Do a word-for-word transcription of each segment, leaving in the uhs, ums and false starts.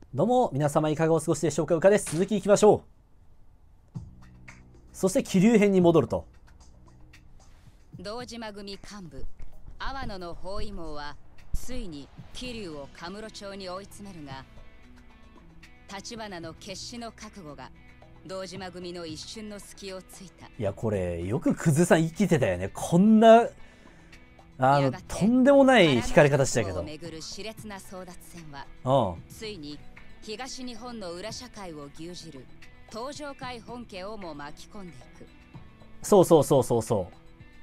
どうも皆様いかがお過ごしでしょうか。うかです。続きいきましょう。そして気流編に戻ると、 堂島組幹部阿波野の包囲網はついに桐生をカムロ町に追い詰めるが、橘の決死の覚悟が堂島組の一瞬の隙をついた。 いやこれよくクズさん生きてたよね。こんなあのとんでもない引かれ方したけど、 巡る熾烈な争奪戦はうん、 ついに東日本の裏社会を牛耳る東上会本家をも巻き込んでいく。 そうそうそうそうそう。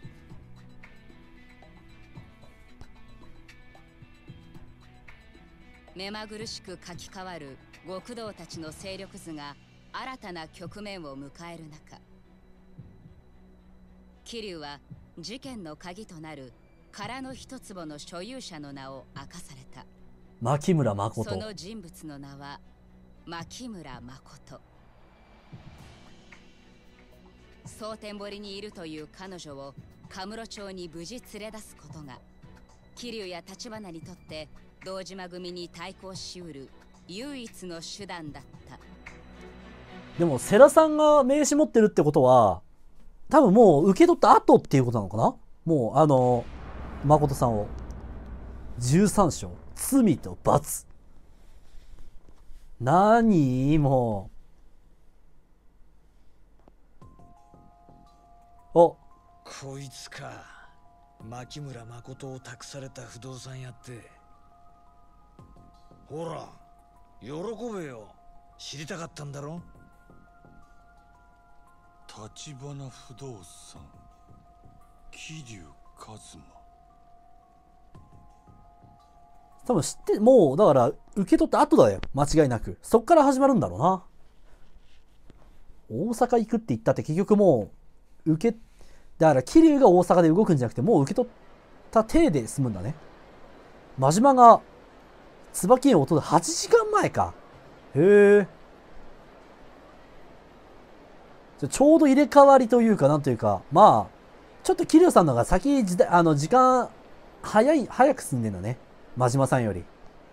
目まぐるしく書き換わる極道たちの勢力図が新たな局面を迎える中、桐生は事件の鍵となる殻の一坪の所有者の名を明かされた。 牧村誠。 その人物の名は牧村誠。蒼天堀にいるという彼女をカムロ町に無事連れ出すことが桐生や橘にとって堂島組に対抗しうる唯一の手段だった。 でも世良さんが名刺持ってるってことは多分もう受け取った後っていうことなのかな。もうあの誠さんをじゅうさん章罪と罰、何もう、お、 こいつか。牧村誠を託された不動産屋って。ほら喜べよ、知りたかったんだろ。 橘不動産桐生一馬、 多分知って、もうだから受け取った後だよ、間違いなく。そっから始まるんだろうな。大阪行くって言ったって結局もう受け、だから桐生が大阪で動くんじゃなくて、もう受け取った体で済むんだね。真島が椿園を取るはちじかんまえか。へえ。ちょうど入れ替わりというかなんというか、まあちょっと桐生さんの方が先時代、あの時間早い、早く進んでんだね、真島さんより。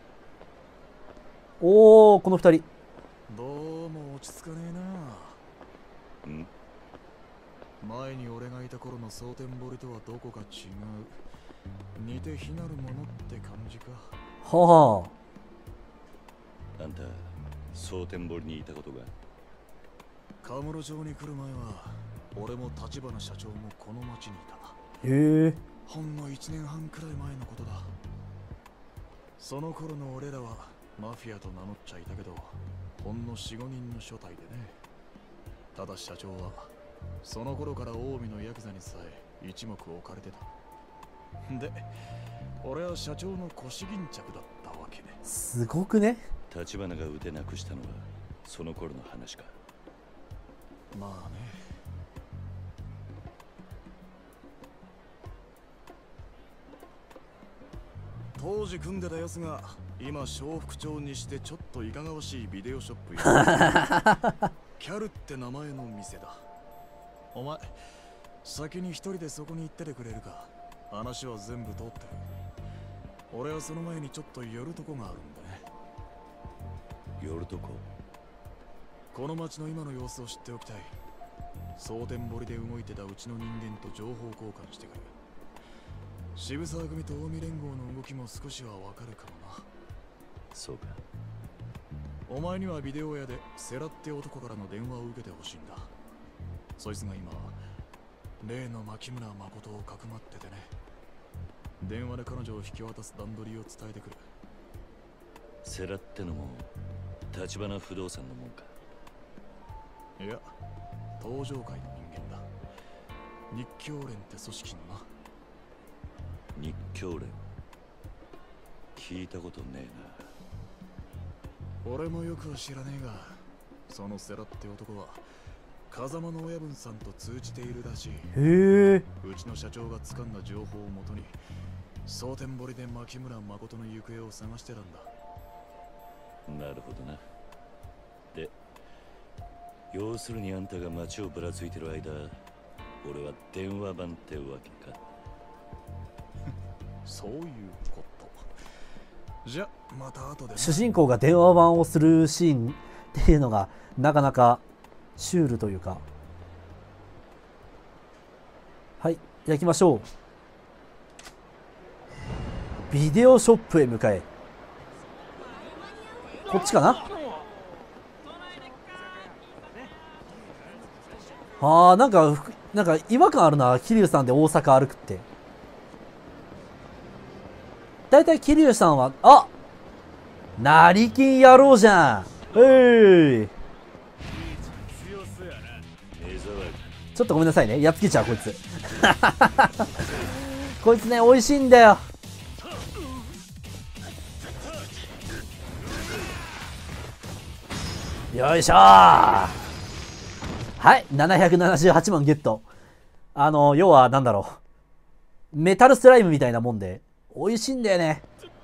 おお、この二人どうも落ち着かねえな。 ん前に俺がいた頃の蒼天堀とはどこか違う。似て非なるものって感じか。 はあんた蒼天堀にいたことが。 カムロ町に来る前は俺も橘社長もこの町にいた。 あ、へえ。 ほんのいちねんはんくらい前のことだ。その頃の俺らはマフィアと名乗っちゃいたけど、ほんのよん、ごにんの所帯でね。ただ社長はその頃から近江のヤクザにさえ一目置かれてた。で俺は社長の腰巾着だったわけね。 すごくね。 橘が腕なくしたのはその頃の話か。 まあね。当時組んでたやつが今笑福町にしてちょっといかがわしいビデオショップやキャルって名前の店だ。お前先に一人でそこに行っててくれるか。話は全部通ってる。俺はその前にちょっと寄るとこがあるんだね。 寄るとこ。 この町の今の様子を知っておきたい。蒼天堀で動いてたうちの人間と情報交換してくる。渋沢組と近江連合の動きも少しはわかるかもな。 そうか。 お前にはビデオ屋でセラって男からの電話を受けてほしいんだ。そいつが今例の牧村誠をかくまっててね。電話で彼女を引き渡す段取りを伝えてくる。 セラってのも橘不動産のもんか。 いや東上会の人間だ。日教連って組織のな。 日教連聞いたことねえな。俺もよくは知らねえが、そのセラって男は風間の親分さんと通じているらしい。 へえ。 うちの社長が掴んだ情報をもとに蒼天堀で牧村誠の行方を探してたんだ。 なるほどな。で要するにあんたが街をぶらついてる間、俺は電話番ってわけか。 そういうこじゃまた後で。 主人公が電話番をするシーンっていうのがなかなかシュールというか。はい、焼きましょう。ビデオショップへ向かえ。こっちかな。あー、なんかなんか違和感あるな、桐生さんで大阪歩くって。だいたい桐生さんは、あ、成金野郎じゃん。えい、ちょっとごめんなさいね、やっつけちゃうこいつ。こいつね、美味しいんだよ。よいしょー。はい、ななひゃくななじゅうはちまんゲット。あの要はなんだろう、メタルスライムみたいなもんで美味しいんだよね。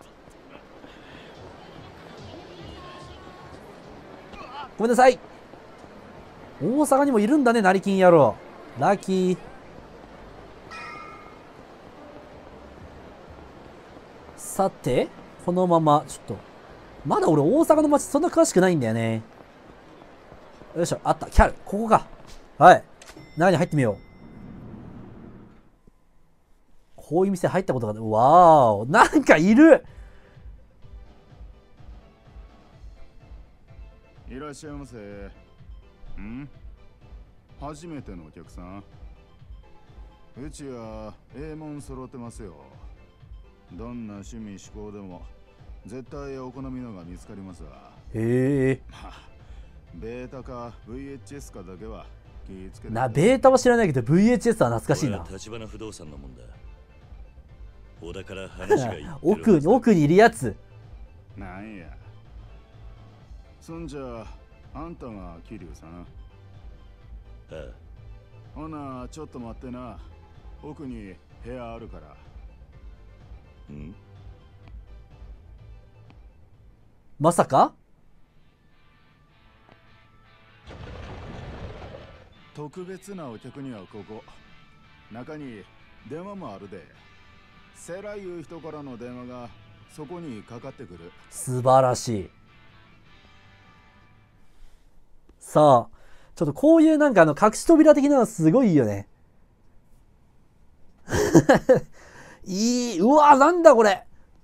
ごめんなさい。大阪にもいるんだね、成金野郎。ラッキー。さて、このままちょっとまだ俺大阪の街そんな詳しくないんだよね。よいしょ、あった、キャル、ここか。はい、中に入ってみよう。こういう店入ったことが、わーお、なんかいる。 いらっしゃいませ。ん？初めてのお客さん？うちはええもん揃ってますよ。どんな趣味嗜好でも絶対お好みのが見つかりますわ。 へえ。 まあ、ベータか ブイエイチエス かだけは気ぃつけて。 な、ベータは知らないけど ブイエイチエス は懐かしいな。 立花不動産のもんだ。小田から話がいってる奥に奥にいるやつ。 なんや。そんじゃあんたが桐生さん？ ああ。 ほなちょっと待ってな。奥に部屋あるから。 ん？ まさか？ 特別なお客にはここ。中に電話もあるで。セラいう人からの電話がそこにかかってくる。 素晴らしい。さあ、ちょっとこういうなんかあの隠し扉的なのすごいいいよね。いい、うわ、なんだこれ。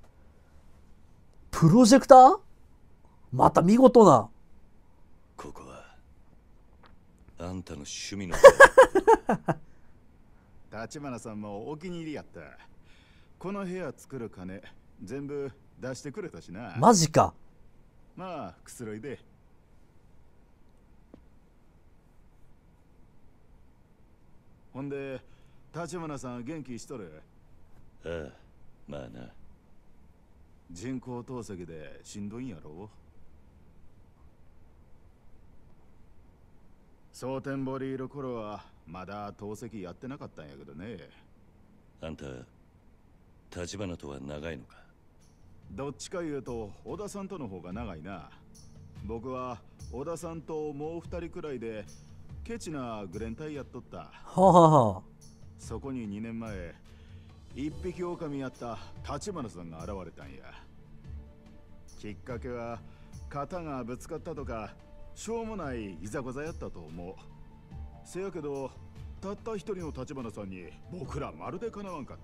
プロジェクター？また見事な。 ここはあんたの趣味の立花さんもお気に入りやった。この部屋作る金全部出してくれたしな。 マジか。 まあくつろいで。ほんで立花さん元気しとる？ ああ、まあな。 人工透析でしんどいんやろ？蒼天堀いる頃はまだ透析やってなかったんやけどね。 あんた立花とは長いのか？ どっちか言うと小田さんとの方が長いな。僕は小田さんともう二人くらいでケチなグレン隊やっとった。 はあ、はあはあ、 そこににねんまえ一匹狼やった立花さんが現れたんや。きっかけは肩がぶつかったとかしょうもないいざこざやったと思う。せやけどたった一人の立花さんに僕らまるでかなわんかった。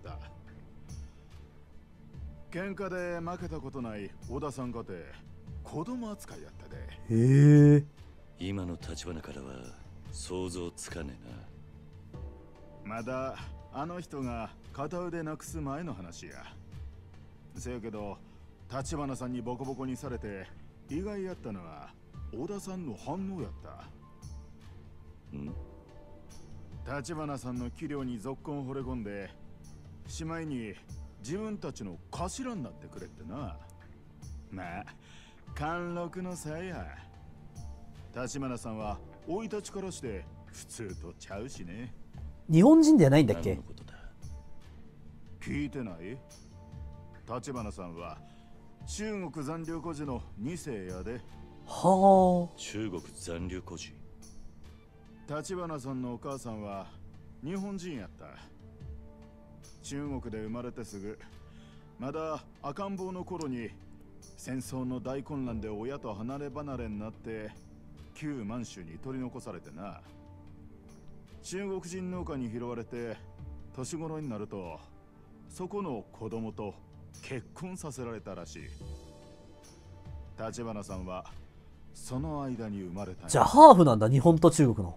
喧嘩で負けたことない小田さんかて子供扱いやったで。 へえ。 今の立花からは想像つかねえな。まだあの人が片腕なくす前の話や。せやけど立花さんにボコボコにされて意外やったのは小田さんの反応やった。 ん？ 立花さんの器量にぞっこん惚れ込んでしまいに自分たちの頭になってくれってな。まあ貫禄の差や。立花さんは生い立ちからして普通とちゃうしね。 日本人ではないんだっけ？ 聞いてない？立花さんは中国残留孤児のに世やで。 はあ。 中国残留孤児。 立花さんのお母さんは日本人やった。中国で生まれてすぐまだ赤ん坊の頃に戦争の大混乱で親と離れ離れになって旧満州に取り残されてな。中国人農家に拾われて年頃になるとそこの子供と結婚させられたらしい。立花さんはその間に生まれた。 じゃあハーフなんだ、日本と中国の。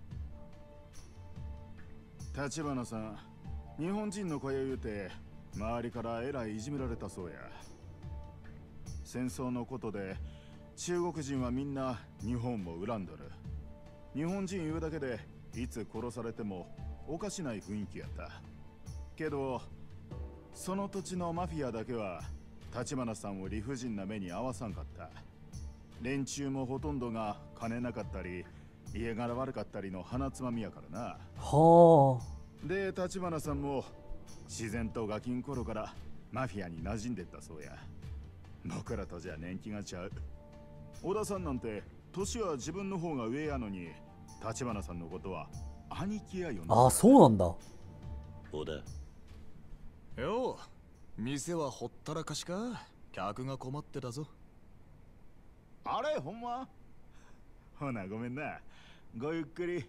立花さん、日本人の子や言うて周りからえらいいじめられたそうや。戦争のことで中国人はみんな日本も恨んどる。日本人言うだけでいつ殺されてもおかしない雰囲気やった。けどその土地のマフィアだけは立花さんを理不尽な目に遭わさんかった。連中もほとんどが金なかったり家柄悪かったりの鼻つまみやからな。 はあ。で立花さんも自然とガキン頃からマフィアに馴染んでったそうや。僕らとじゃ年季がちゃう。小田さんなんて年は自分の方が上やのに立花さんのことは兄貴やよな。 ああ、そうなんだ。 小田よう、店はほったらかしか。客が困ってたぞ。 あれほんま。ほなごめんな、ごゆっくり。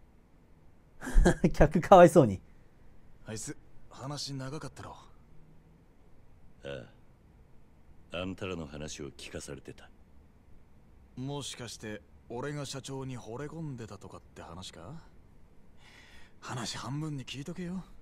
客かわいそうに。 あいつ話長かったろ。 ああ、あんたらの話を聞かされてた。 もしかして俺が社長に惚れ込んでたとかって話か。話半分に聞いとけよ。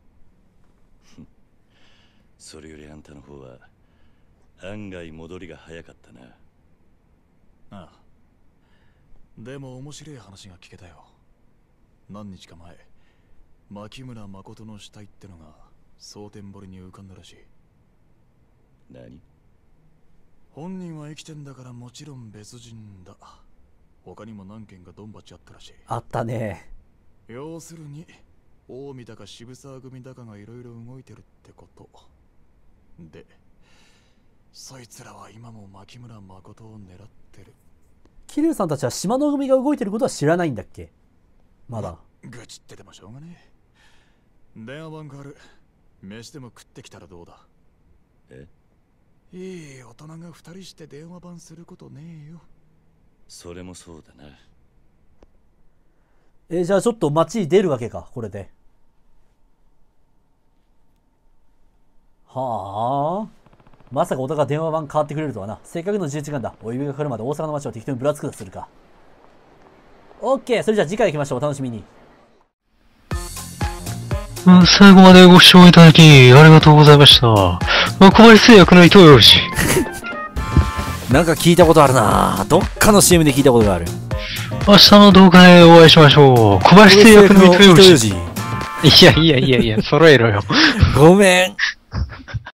それよりあんたの方は案外戻りが早かったな。 ああ、でも面白い話が聞けたよ。何日か前、牧村誠の死体ってのが蒼天堀に浮かんだらしい。 何？ 本人は生きてんだからもちろん別人だ。他にも何件かドンバチあったらしい。 あったね。 要するに近江だか渋沢組だかがいろいろ動いてるってこと。で、そいつらは今も牧村誠を狙ってる。 桐生さんたちは島の組が動いてることは知らないんだっけ？まだ。 愚痴っててもしょうがねえ。電話番号ある。飯でも食ってきたらどうだ。 え？ いい大人が二人して電話番することねえよ。 それもそうだな。 えー、じゃあちょっと街に出るわけか、これで。はあ。まさかお互い電話番変わってくれるとはな。せっかくのじゅういちじかんだ。お呼びがかかるまで大阪の街を適当にぶらつくとするか。オッケー、それじゃあ次回行きましょう。お楽しみに。 うん、最後までご視聴いただき、ありがとうございました。小林製薬の伊藤洋二。 なんか聞いたことあるな。どっかの シーエム で聞いたことがある。 明日の動画でお会いしましょう。小林製薬の伊藤洋二。いやいやいやいや、揃えろよ。 ごめん。